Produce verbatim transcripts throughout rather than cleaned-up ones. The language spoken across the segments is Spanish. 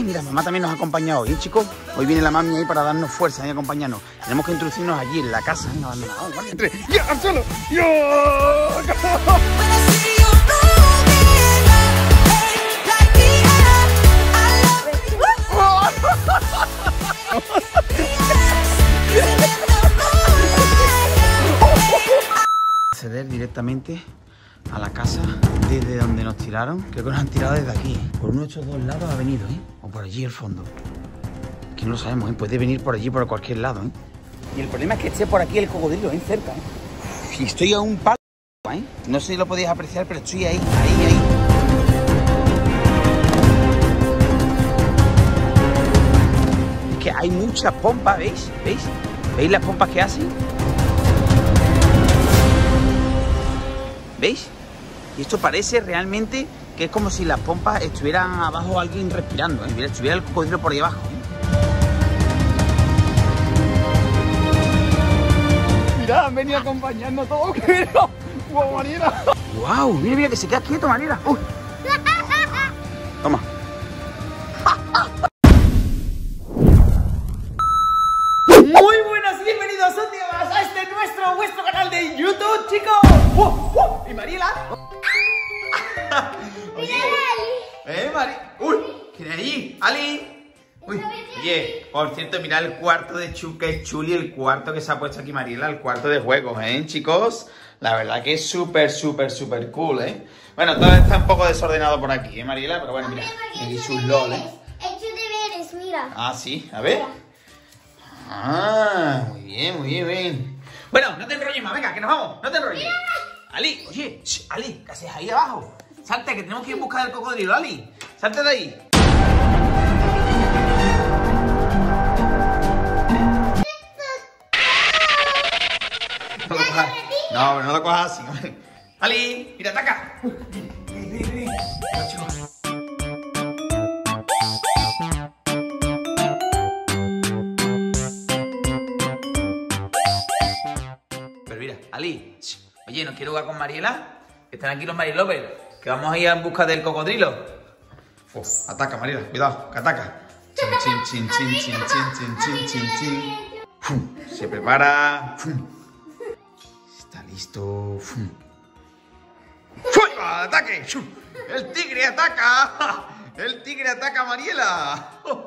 ¿eh? Mira, mamá también nos ha acompañado hoy, ¿eh, chicos? Hoy viene la mami ahí para darnos fuerza y acompañarnos. Tenemos que introducirnos allí en la casa, ¿eh? Abandonada. Vale, entre. ¡Ya, al suelo! ¡Ya! Acceder directamente a la casa desde donde nos tiraron. Creo que nos han tirado desde aquí, ¿eh? Por uno de estos dos lados ha venido, ¿eh? O por allí al fondo. Que no lo sabemos, ¿eh? Puede venir por allí, por cualquier lado, ¿eh? Y el problema es que esté por aquí el cocodrilo, ¿eh? Cerca, ¿eh? Y estoy a un palo, ¿eh? No sé si lo podéis apreciar, pero estoy ahí, ahí, ahí. Es que hay muchas pompas, ¿veis? ¿Veis? ¿Veis las pompas que hacen? ¿Veis? Y esto parece realmente que es como si las pompas estuvieran abajo alguien respirando, ¿eh? Mira, estuviera el cocodrilo por ahí abajo, ¿eh? Mira, han venido acompañando todo. ¡Wow, Mariela! ¡Wow! Mira, mira, que se queda quieto, Mariela. Uh. Toma. Muy buenas y bienvenidos un día más a este nuestro, vuestro canal de YouTube, chicos. ¡Wow! ¡Wow! ¿Y Mariela? Mira, Ali. ¿Eh, Mari? ¡Uy! ¿Quién es allí? ¡Ali! Uy, oye, por cierto, mirad el cuarto de Chu, que es chuli, el cuarto que se ha puesto aquí Mariela, el cuarto de juegos, ¿eh, chicos? La verdad que es súper, súper, súper cool, ¿eh? Bueno, todo está un poco desordenado por aquí, ¿eh, Mariela? Pero bueno, mira, aquí sus LOL, ¿eh? He hecho deberes, mira. Ah, sí, a ver. Ah, muy bien, muy bien, muy bien. Bueno, no te enrolles más, venga, que nos vamos, no te enrolles. Ali, oye, shh, Ali, ¿qué haces ahí abajo? Salte, que tenemos que ir en busca del cocodrilo, Ali. Salte de ahí. No, lo cojas. No, no lo cojas así. Ali, mira, ataca. Pero mira, Ali, oye, ¿no quiero jugar con Mariela? Que están aquí los Marilovers, que vamos a ir en busca del cocodrilo. Uf, ataca, Mariela, cuidado, que ataca. Chin, chin, chin, chin, chin, chin, chin, chin, chin. Fum, se prepara. Fum. Está listo. Fum. ¡Fum! ¡Ataque! Fum. ¡El tigre ataca! ¡El tigre ataca a Mariela!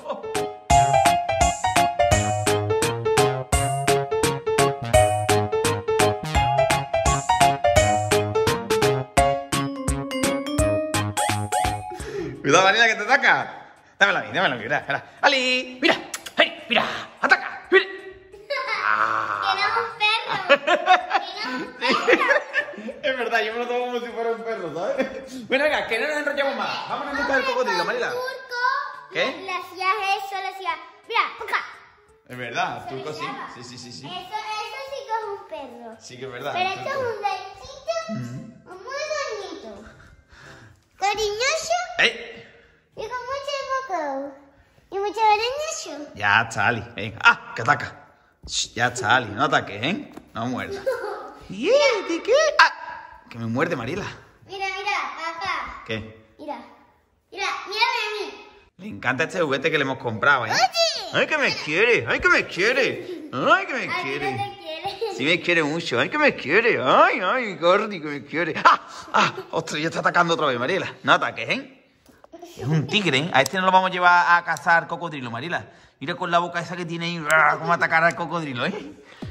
Cuidado, Mariela, que te ataca. Dámela a mí, dámela a mí, mira, mira. Ali, mira, hey, mira, ataca, mira. Ah. Queremos perros. Queremos perros. Es verdad, yo me lo tomo como si fuera un perro, ¿sabes? Bueno, venga, que no nos enrollamos más. Vamos a buscar el cocodrilo, Mariela. ¿Qué? Le hacías eso, le hacías. Mira, acá. Es verdad, el turco sí. Sí, sí, sí, sí. Eso, eso sí que es un perro. Sí que es verdad. Pero esto es un gatito muy bonito. Cariñoso. ¡Ey! Y con mucho poco. Y mucho cariñoso. Ya está, Ali. Venga. ¡Ah! Que ataca. Shh, ya está, Ali. No ataques, ¿eh? No muerda. ¿Y este qué? ¡Ah! Que me muerde, Mariela. Mira, mira, papá. ¿Qué? Mira. Mira, mírame a mí. Le encanta este juguete que le hemos comprado, ¿eh? Oye. ¡Ay, que me quiere! ¡Ay, que me quiere! ¡Ay, que me Ay, quiere! no te quiere. Sí me quiere mucho. ¡Ay, que me quiere! ¡Ay, ay, Gordi, que me quiere! ¡Ah! ¡Ah! ¡Ostras, ya está atacando otra vez, Mariela! No ataques, ¿eh? Es un tigre, ¿eh? A este no lo vamos a llevar a cazar cocodrilo, Mariela. Mira con la boca esa que tiene ahí, cómo atacar al cocodrilo, ¿eh?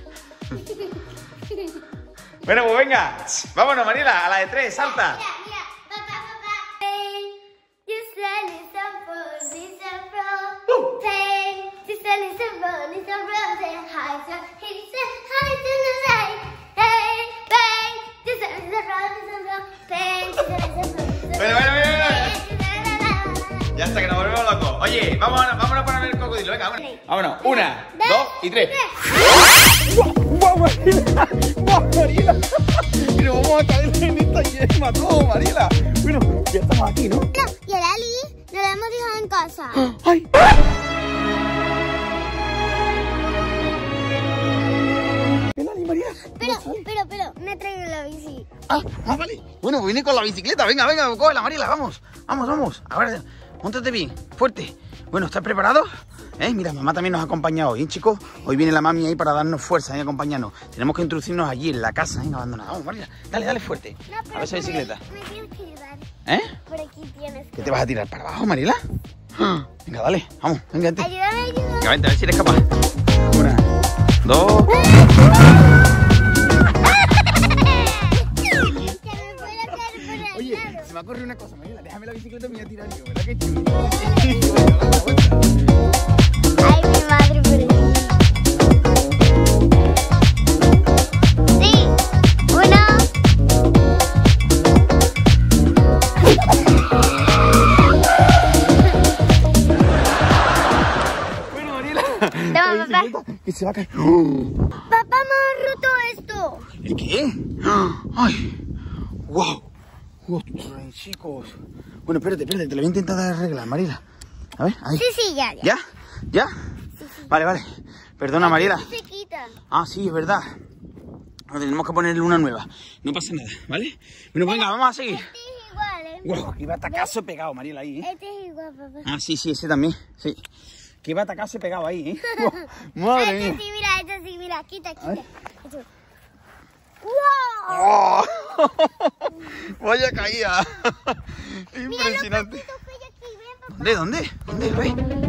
Bueno, pues venga. Vámonos, Mariela, a la de tres, salta. Mira, mira, papá, papá. Pain, you say listen for, listen from. Pain, you say listen for, listen from. Say hi, so he said hi to the day. Hey, pain, you say listen from, listen from. Pain, you say listen from, listen from. Bueno, bueno, bueno, bueno. Ya hasta que nos volvemos locos. Oye, vámonos, vámonos para ver el cocodrilo. Venga, vámonos. Vámonos. Una, dos y tres. ¡Guau, Mariela! ¡Guau, Mariela! Pero vamos a caer en esta yema todo, Mariela. Bueno, ya estamos aquí, ¿no? Y el Ali no lo hemos dejado en casa. ¡Ay! El Ali, Mariela. Pero, pero, pero, me traigo la bici. Ah, ah, vale. Bueno, pues vine con la bicicleta. Venga, venga, cógela, Mariela, vamos. Vamos, vamos. Ahora, móntate bien, fuerte. Bueno, ¿estás preparado? ¿Eh? Mira, mamá también nos ha acompañado hoy, ¿eh, chicos? Hoy viene la mami ahí para darnos fuerza y acompañarnos. Tenemos que introducirnos allí en la casa, ¿eh? Abandonada. Vamos, María, dale, dale fuerte. No, A ver esa bicicleta. Me tienes que ayudar. ¿Eh? Por aquí tienes que... ¿Qué te vas a tirar para abajo, Mariela? Venga, dale, vamos, venga, vente. Ayúdame, ayúdame. Venga, vente, a ver si eres capaz. Una, dos... Oye, se me ha ocurrido una cosa, Mariela. Déjame la bicicleta y me voy a tirar yo, ¿verdad que chulo? Ay, mi madre, por aquí. Sí, uno. Bueno, Mariela. Toma, papá. Que se va a caer. Papá, me ha roto esto. ¿El qué? ¡Ay! ¡Wow! ¡Ostras, chicos! Bueno, espérate, espérate, te lo voy a intentar arreglar, Mariela. A ver, ahí. Sí, sí, ya, ya. ¿Ya? ¿Ya? Sí, sí. Vale, vale. Perdona, Mariela. Se quita. Ah, sí, es verdad. Ahora tenemos que ponerle una nueva. No pasa nada, ¿vale? Bueno, venga, vamos a seguir. Este es igual, ¿eh? ¡Wow! Que iba a tacazo pegado, Mariela, ahí, ¿eh? Este es igual, papá. Ah, sí, sí, ese también, sí. Que iba a tacazo pegado ahí, ¿eh? ¡Wow! ¡Madre Este mía! sí, mira, este sí, mira. Quita, quita. ver. Este. ¡Wow! ¡Oh! ¡Vaya caída! Mira Impresionante. los patitos que hay aquí, ven, papá. ¿Dónde? ¿Dónde? ¿Dónde? A ver.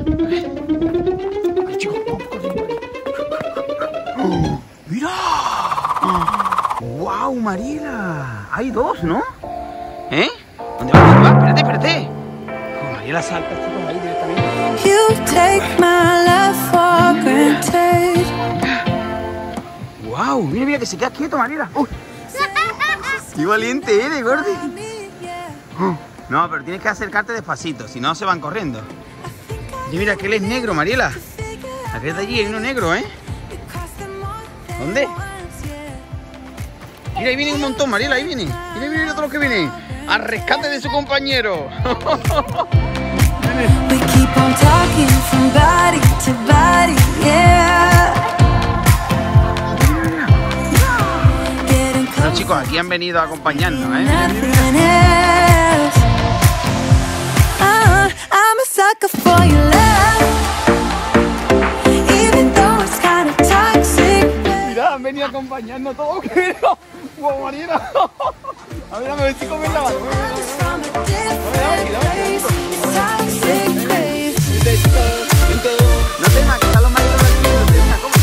Ay, chicos, vamos corriendo. ¡Oh! ¡Mira! ¡Wow, Mariela! Hay dos, ¿no? ¿Eh? ¿Dónde va? ¿Dónde va? Espérate, espérate. Oh, Mariela salta, chicos, ahí directamente. You take my love for granted. ¡Wow! Mira, mira, que se queda quieto, Mariela. ¡Uh! ¡Qué valiente eres, Gordi! Oh, no, pero tienes que acercarte despacito, si no se van corriendo. Y mira, que él es negro, Mariela. Aquel de allí hay uno negro, ¿eh? ¿Dónde? Mira, ahí viene un montón, Mariela, ahí viene. Mira, mira, mira todos los que vienen. Al rescate de su compañero. We keep on talking from body to body, yeah. Getting Bueno, close, chicos, aquí han venido a acompañarnos, ¿eh? nothing else. Uh, I'm a sucker for your love, even though it's kind of toxic. Mira, han venido a acompañarnos todos. ¡Wow, Mariela! A ver, a ver si comen la mano. From a different place, it's toxic, babe. No temas, que están los maridos aquí. Venga, come.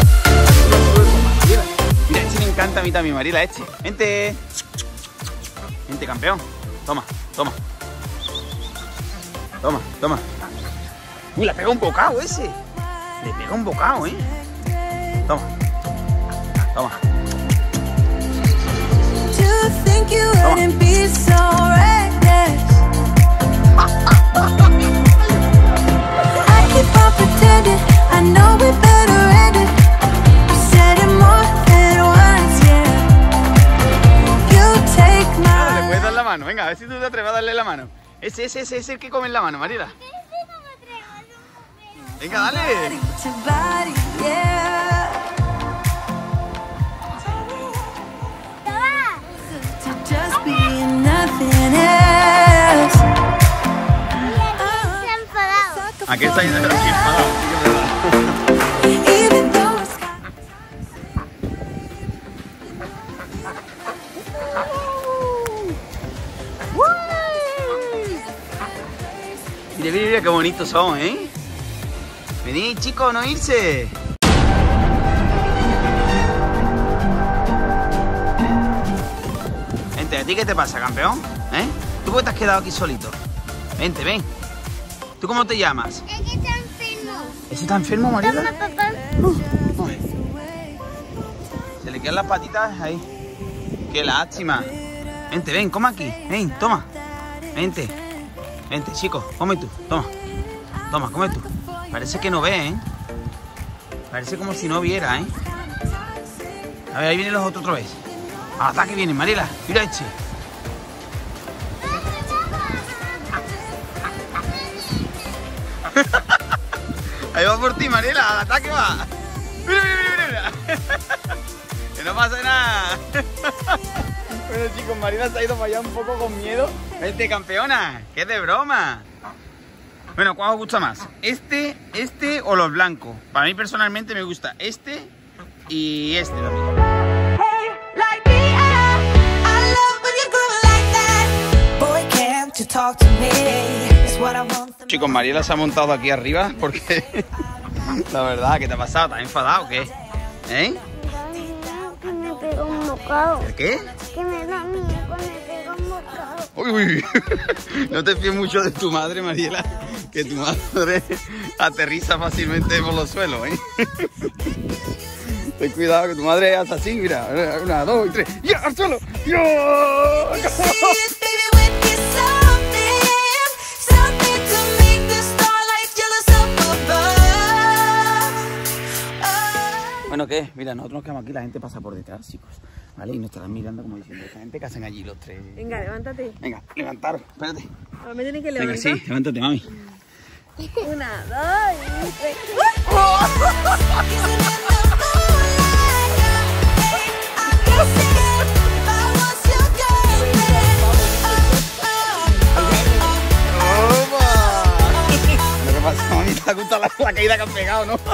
Mira, este me encanta a mí también, Mariela, este. Vente. Vente, campeón. Toma, toma. Toma, toma. Uy, le pega un bocado ese. Le pega un bocado, ¿eh? Toma. Toma. Do you think you wouldn't be so reckless? I keep on pretending, I know we better end it. I said it more than once, yeah. You take Ah, le my puedes dar la mano. Venga, a ver si tú te atreves a darle la mano. Ese, ese, ese es el que come en la mano, Mariela. Venga, dale. body to body, yeah. To just be nothing else. Se ha enfadado. Aquí está yendo aquí. Even though it's kind Mira, mira, mira qué bonitos son, ¿eh? Venid, chicos, no irse. Vente, ¿a ti qué te pasa, campeón? ¿Eh? ¿Tú por qué te has quedado aquí solito? Vente, ven. ¿Tú cómo te llamas? Es que está enfermo. ¿Ese está enfermo, Mariela? Toma, papá. Ay. Se le quedan las patitas ahí. Qué lástima. Vente, ven, come aquí. Ven, toma. Vente. Vente, chicos, come tú. Toma. Toma, come tú. Parece que no ve, ¿eh? Parece como si no viera, ¿eh? A ver, ahí vienen los otros otra vez. Al ataque vienen, Mariela. Mira este. Ahí va por ti, Mariela. Al ataque va. Mira, mira, mira, mira. Que no pasa nada. Bueno, chicos, Mariela se ha ido para allá un poco con miedo. Vente, campeona. Que es de broma. Bueno, ¿cuál os gusta más? ¿Este, este o los blancos? Para mí personalmente me gusta este y este también. Chicos, Mariela se ha montado aquí arriba porque la verdad, ¿qué te ha pasado? ¿Estás enfadado o qué? ¿Eh? Que me pegó un bocado. ¿El qué? Que me da miedo, me pegó un bocado. Uy, uy, no te fíes mucho de tu madre, Mariela, que tu madre aterriza fácilmente por los suelos, ¿eh? Ten cuidado que tu madre hace así, mira, una, dos y tres, ¡ya, al suelo! ¡Ya! Bueno, ¿qué? Mira, nosotros nos quedamos aquí, la gente pasa por detrás, chicos, ¿vale? Y nos estarán mirando como diciendo, esta gente que hacen allí los tres. Venga, levántate. Venga, levantaros, espérate. Ahora me tienes que Venga, levantar. sí, levántate, mami. Una, dos y tres. Lo que pasa, mami, te ha gustado la, la caída que han pegado, ¿no?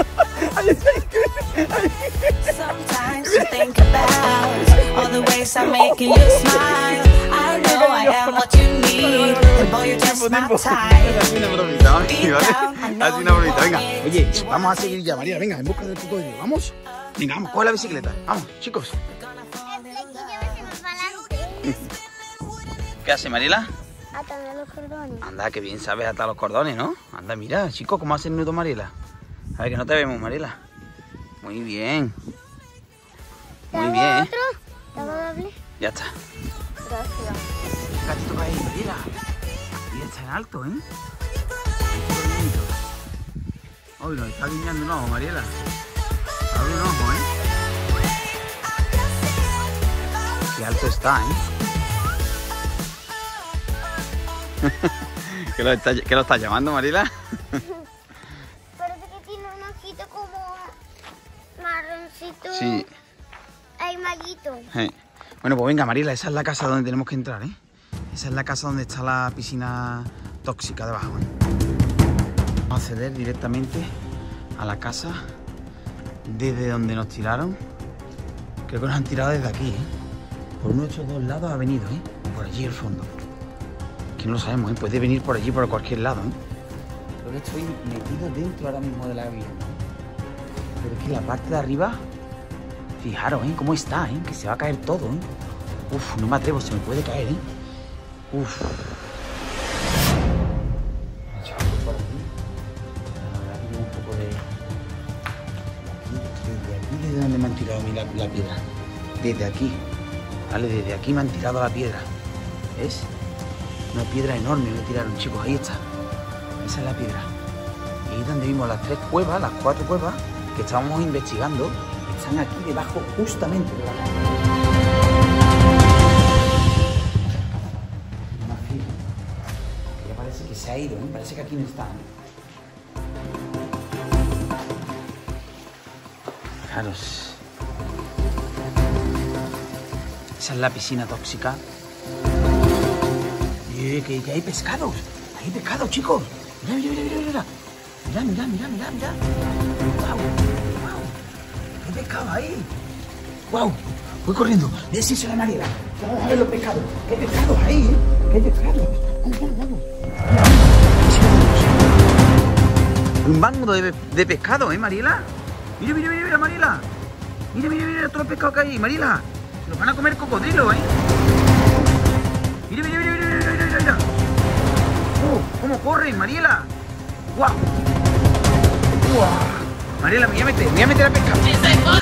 Sometimes you think about all the ways I'm making you smile. I know I am what you need, and boy, you're just my type. Haz una bromita, mami, ¿vale? Haz una bromita, venga. Oye, vamos a seguir ya, María, venga, en busca del cocodrilo, ¿vamos? Venga, vamos, coge la bicicleta, vamos, chicos. ¿Qué hace, Mariela? Atame los cordones. Anda, que bien sabes atar los cordones, ¿no? Anda, mira, chicos, cómo hace el nudo, Mariela. A ver, que no te vemos, Mariela. Muy bien. Muy ¿Te bien. hago otro? ¿Te hago doble? Ya está. Gracias. Gatito para ahí, Mariela. Y está en alto, ¿eh? Uy, nos está guiñando un ojo, Mariela. Abre un ojo, ¿eh? Qué alto está, ¿eh? ¿Qué lo está, qué lo está llamando, Mariela? Parece que tiene un ojito como marroncito. Sí. Hay maguito. Eh. Bueno, pues venga, Mariela, esa es la casa donde tenemos que entrar, ¿eh? Esa es la casa donde está la piscina tóxica debajo, ¿eh? Vamos a acceder directamente a la casa desde donde nos tiraron. Creo que nos han tirado desde aquí, ¿eh? Por uno de estos dos lados ha venido, ¿eh? Por allí al fondo. Que no lo sabemos, ¿eh? Puede venir por allí, por cualquier lado, ¿eh? Creo que estoy metido dentro ahora mismo de la vivienda. Pero es que la parte de arriba, fijaros, ¿eh? Cómo está, ¿eh? Que se va a caer todo, ¿eh? Uf, no me atrevo, se me puede caer, ¿eh? Uf. Por aquí. La verdad que llevo un poco de... Desde aquí, desde donde me han tirado a mí la, la piedra. Desde aquí. Vale, desde aquí me han tirado la piedra. ¿Ves? Una piedra enorme me tiraron, chicos, ahí está. Esa es la piedra. Y ahí es donde vimos las tres cuevas, las cuatro cuevas que estábamos investigando. Están aquí debajo, justamente debajo. Más filo. Que ya parece que se ha ido, ¿eh? Parece que aquí no está, ¿eh? Fijaros. Esa es la piscina tóxica. Eh, que, que hay pescados, hay pescados, chicos. Mira, mira, mira, mira, mira, mira, mira, mira, mira. Wow, wow. Hay pescado ahí. Wow. Voy corriendo. Decíselo a la Mariela. Vamos a ver los pescados. Hay pescados ahí, ¿eh? Hay pescados. Vamos, vamos, vamos. Un bando de, de pescado, ¿eh, Mariela? Mira, mira, mira, mira, Mariela. Mira, mira, mira, todos los pescados que hay, Mariela. Se los van a comer cocodrilos, ¿eh? Mira, mira, mira, mira, mira, mira, mira. Uh, ¿cómo corren, Mariela? ¡Guau! ¡Guau! Mariela, me voy a meter, me voy a meter a pescar.